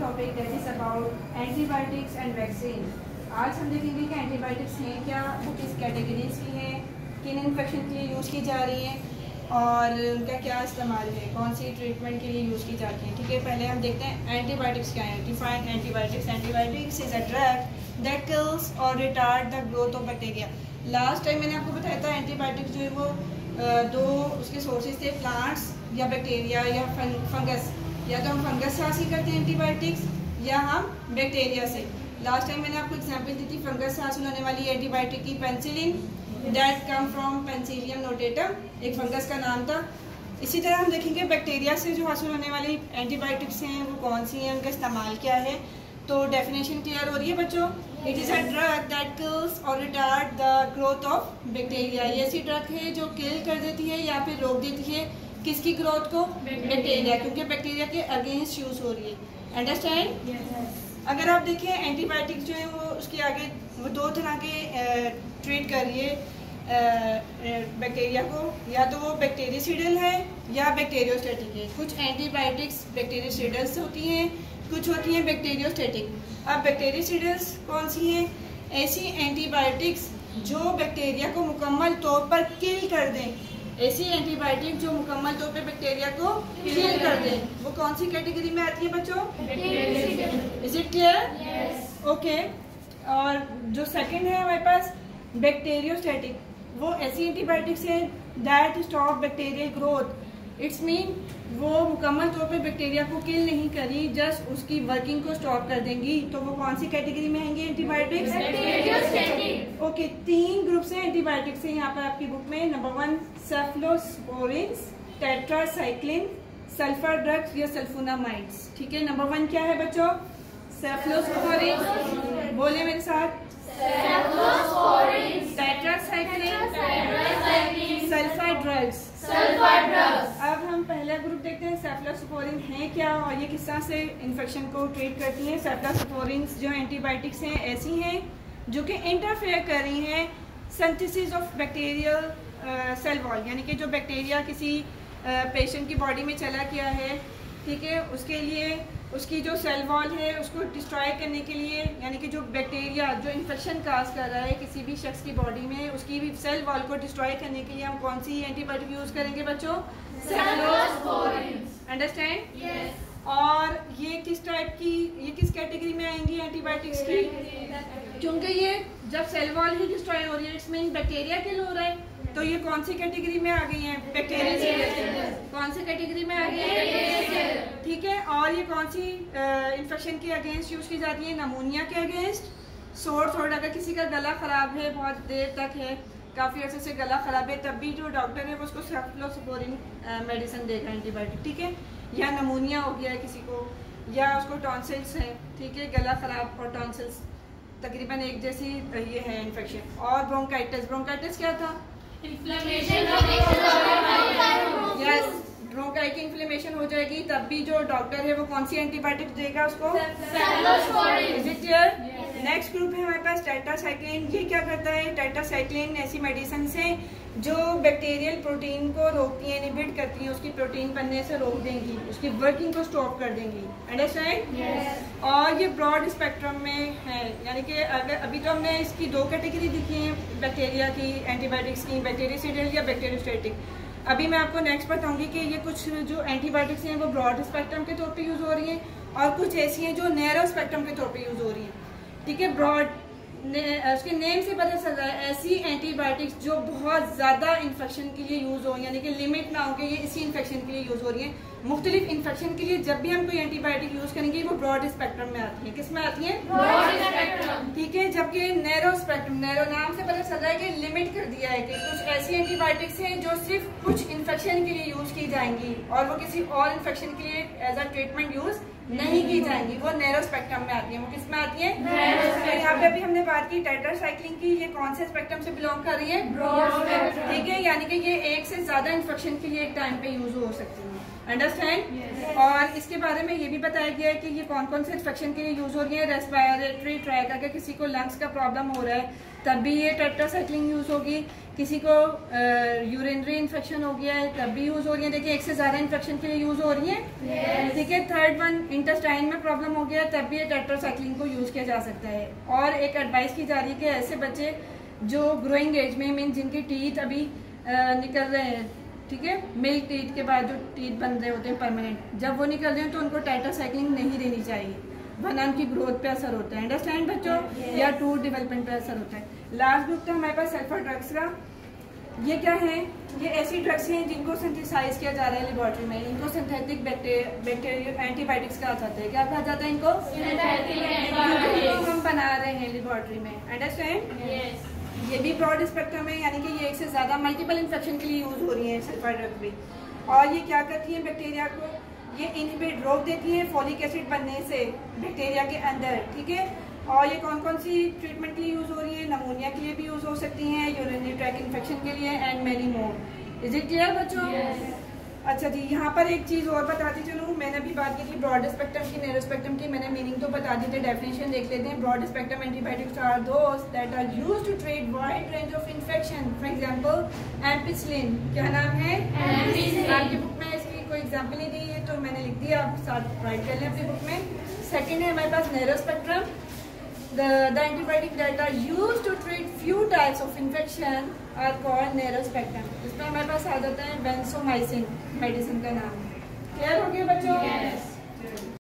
topic that is about antibiotics and vaccine. आज हम देखेंगे कि एंटीबायोटिक्स हैं क्या, वो किस कैटेगरीज की हैं, किन इन्फेक्शन के लिए यूज़ की जा रही हैं और उनका क्या इस्तेमाल है, कौन सी ट्रीटमेंट के लिए यूज़ की जाती है। ठीक है, पहले हम देखते हैं एंटीबायोटिक्स क्या है। Define antibiotics, antibiotics is a drug that kills or retard the growth of bacteria. Last time मैंने आपको बताया था एंटीबायोटिक्स जो है वो दो उसके सोर्सेज थे, प्लांट्स या बैक्टीरिया या फंगस। या तो हम फंगस से हासिल करते हैं एंटीबायोटिक्स या हम बैक्टीरिया से। लास्ट टाइम मैंने आपको एग्जांपल दी थी फंगस से हासिल होने वाली एंटीबायोटिक की, penicillin that come from penicillium notatum, एक फंगस का नाम था। इसी तरह हम देखेंगे बैक्टीरिया से जो हासिल होने वाली एंटीबायोटिक्स हैं वो कौन सी हैं, उनका इस्तेमाल क्या है। तो डेफिनेशन क्लियर हो रही है बच्चों। It is a drug that kills or retard the growth of bacteria. ये ऐसी ड्रग है जो किल कर देती है या फिर रोक देती है किसकी ग्रोथ को, बैक्टीरिया, क्योंकि बैक्टीरिया के अगेंस्ट यूज हो रही है। अंडरस्टैंड? अगर आप देखें एंटीबायोटिक्स जो है वो उसके आगे वो दो तरह के ट्रीट कर रही है बैक्टीरिया को, या तो वो बैक्टीरियासिडल है या बैक्टीरियोस्टैटिक है। कुछ एंटीबायोटिक्स बैक्टीरियासिडल्स होती हैं, कुछ होती हैं बैक्टीरियोस्टैटिक। अब बैक्टीरियासिडल्स कौन सी हैं? ऐसी एंटीबायोटिक्स जो बैक्टीरिया को मुकम्मल तौर पर किल कर दें, ऐसी एंटीबायोटिक जो मुकम्मल तौर पे बैक्टीरिया को किल कर दे, वो कौन सी कैटेगरी में आती है बच्चों? Is it clear? ओके। और जो सेकंड है हमारे पास बैक्टीरियोस्टैटिक, वो ऐसी एंटीबायोटिक्स है that stop bacterial growth. It's mean वो मुकम्मल तौर पे बैक्टीरिया को किल नहीं करी, जस्ट उसकी वर्किंग को स्टॉप कर देंगी। तो वो कौन सी कैटेगरी में आएंगे एंटीबायोटिक्स? ओके, तीन ग्रुप्स हैं एंटीबायोटिक्स से यहाँ पर आपकी बुक में। Number 1 cephalosporins, tetracycline, sulphur drugs या सल्फोनामाइड्स। ठीक है, नंबर 1 क्या है बच्चों? सेफलोस्पोरिन्स। बोले मेरे साथ, टेट्रासाइक्लिन, सल्फर ड्रग्स। अब हम पहला ग्रुप देखते हैं सेफलोस्पोरिन है क्या और ये किस तरह से इन्फेक्शन को ट्रीट करती हैं। सेफलोस्पोरिन जो एंटीबायोटिक्स हैं ऐसी हैं जो कि इंटरफेयर कर रही हैं synthesis of bacterial cell wall, यानी कि जो बैक्टीरिया किसी पेशेंट की बॉडी में चला गया है, ठीक है, उसके लिए उसकी जो सेल वॉल है उसको डिस्ट्रॉय करने के लिए, यानी कि जो बैक्टीरिया जो इन्फेक्शन काज कर रहा है किसी भी शख्स की बॉडी में, उसकी भी सेल वॉल को डिस्ट्रॉय करने के लिए हम कौन सी एंटीबायोटिक यूज करेंगे बच्चों? सेफलोस्पोरिन। अंडरस्टैंड? यस। और ये किस टाइप की, ये किस कैटेगरी में आएंगी एंटीबायोटिक्स की? क्योंकि ये जब सेल वॉल ही डिस्ट्रॉय हो रही है इट्स मीन बैक्टीरिया किल हो रहा है, तो ये कौन सी कैटेगरी में आ गई हैं? बैक्टीरिया। कौन सी कैटेगरी में आ गई है? ठीक है। और ये कौन सी इन्फेक्शन के अगेंस्ट यूज की जाती है? नमूनिया के अगेंस्ट, सोर थ्रोट। अगर किसी का गला खराब है, बहुत देर तक है, काफ़ी अर्से से गला खराब है, तब भी जो डॉक्टर है वो उसको सेफलोस्पोरिन मेडिसिन देगा एंटीबायोटिक। ठीक है, या नमूनिया हो गया है किसी को, या उसको टॉन्सिल्स हैं, ठीक है, गला खराब और टॉन्सिल्स तकरीबन एक जैसी ये है इन्फेक्शन। और ब्रोंकाइटिस, ब्रोंकाइटिस क्या था? इन्फ्लेमेशन। यस, ब्रोंकाई की इन्फ्लेमेशन हो जाएगी, तब भी जो डॉक्टर है वो कौन सी एंटीबायोटिक देगा उसको? Cephalosporin. Is it clear? Next group है हमारे पास टेट्रासाइक्लिन। ये क्या करता है? टेट्रासाइक्लिन ऐसी मेडिसिन है जो बैक्टीरियल प्रोटीन को रोकती है, इनहिबिट करती है, उसकी प्रोटीन बनने से रोक देंगी, उसकी वर्किंग को स्टॉप कर देंगी। अंडरस्टैंड? यस। और ये ब्रॉड स्पेक्ट्रम में है, यानी कि अगर अभी तो हमने इसकी दो कैटेगरी दिखी हैं बैक्टीरिया की एंटीबायोटिक्स की, बैक्टीरियासिडल या बैक्टीरियोस्टैटिक। अभी मैं आपको नेक्स्ट बताऊंगी कि ये कुछ जो एंटीबायोटिक्स हैं वो ब्रॉड स्पेक्ट्रम के तौर पे यूज हो रही हैं और कुछ ऐसी हैं जो नैरो स्पेक्ट्रम के तौर पे यूज हो रही हैं। ठीक है, ब्रॉड उसके नेम से पता चल रहा है ऐसी एंटीबायोटिक्स जो बहुत ज़्यादा इन्फेक्शन के लिए यूज़ हो, यानी कि लिमिट ना हो कि ये इसी इन्फेक्शन के लिए यूज़ हो रही है। मुख्तलिफ इन्फेक्शन के लिए जब भी हम कोई एंटीबायोटिक यूज़ करेंगे वो ब्रॉड स्पेक्ट्रम में आती है। किस में आती है? Broad spectrum. ठीक है, जबकि नैरो स्पेक्ट्रम, नैरो नाम से पता चल रहा है कि लिमिट कर दिया है कि कुछ ऐसी एंटीबायोटिक्स हैं जो सिर्फ कुछ इन्फेक्शन के लिए यूज़ की जाएंगी और वो किसी और इन्फेक्शन के लिए एज अ ट्रीटमेंट यूज़ नहीं की जाएंगी, वो नैरो स्पेक्ट्रम में आती है। वो किस में आती है? यहाँ पे अभी हमने बात की टेट्रासाइक्लिन की, ये कौन से स्पेक्ट्रम से बिलोंग कर रही है? Broad spectrum. ठीक है, यानी कि ये एक से ज्यादा इन्फेक्शन के लिए एक टाइम पे यूज हो सकती है। अंडरस्टैंड? अंडरस्टैंड। और इसके बारे में ये भी बताया गया है कि ये कौन कौन से इन्फेक्शन के लिए यूज हो रही है। रेस्पिरेटरी ट्रैक, अगर किसी को लंग्स का प्रॉब्लम हो रहा है तब भी ये टेट्रासाइक्लिन यूज होगी। किसी को यूरिनरी इन्फेक्शन हो गया है तब भी यूज हो रही है। देखिए एक से ज्यादा इन्फेक्शन के लिए यूज हो रही है। ठीक है, थर्ड वन, इंटेस्टाइन में प्रॉब्लम हो गया है तब भी ये टेट्रासाइक्लिन को यूज किया जा सकता है। और एक एडवाइस की जा रही है कि ऐसे बच्चे जो ग्रोइंग एज में मीन जिनके टीथ अभी निकल रहे हैं, ठीक है, मिल्क टीथ के बाद जो टीथ बन रहे होते हैं परमानेंट, जब वो निकल रहे हैं तो उनको टेट्रासाइक्लिन नहीं देनी चाहिए, वरना उनकी ग्रोथ पे असर होता है। अंडरस्टैंड बच्चों, या टूथ डेवलपमेंट पे असर होता है। लास्ट ग्रुप था हमारे पास सल्फर ड्रग्स का। ये क्या है? ये ऐसी ड्रग्स हैं जिनको सिंथेसाइज किया जा रहा है लेबोरेटरी में। इनको सिंथेटिक बैक्टीरिया एंटीबायोटिक्स कहा जाता है। क्या कहा जाता है इनको? हम बना रहे हैं लेबोरेटरी में। अंडरस्टैंड? ये भी ब्रॉड स्पेक्ट्रम है, यानी कि ये एक से ज्यादा मल्टीपल इन्फेक्शन के लिए यूज हो रही है सल्फर ड्रग भी। और ये क्या करती है बैक्टीरिया को? ये इनहिबिट, रोक देती है फॉलिक एसिड बनने से बैक्टीरिया के अंदर। ठीक है, और ये कौन कौन सी ट्रीटमेंट के लिए यूज हो रही है? नमूनिया के लिए भी यूज हो सकती हैं, यूरिनरी ट्रैक इन्फेक्शन के लिए, and many more. Is it clear बच्चों? अच्छा जी, यहाँ पर एक चीज और बताती चलूँ। मैंने अभी बात की थी ब्रॉड स्पेक्ट्रम की, नैरो स्पेक्ट्रम की, मैंने मीनिंग तो बता दी थी, डेफिनेशन देख लेते हैं। Broad spectrum antibiotics are those that are used to treat wide range of infection. For example ampicillin. क्या नाम है? एम्पिसिलिन। आपकी बुक में इसकी कोई एग्जांपल नहीं दी है तो मैंने लिख दिया, आप साथ राइट कर लें अपनी बुक में। सेकेंड है हमारे पास narrow spectrum. The antibiotics that are used to treat few types of infection are called narrow spectrum. इसमें हमारे पास आ जाता है बेंसोमाइसिन, मेडिसिन का नाम। क्लियर हो गया बच्चों? Yes.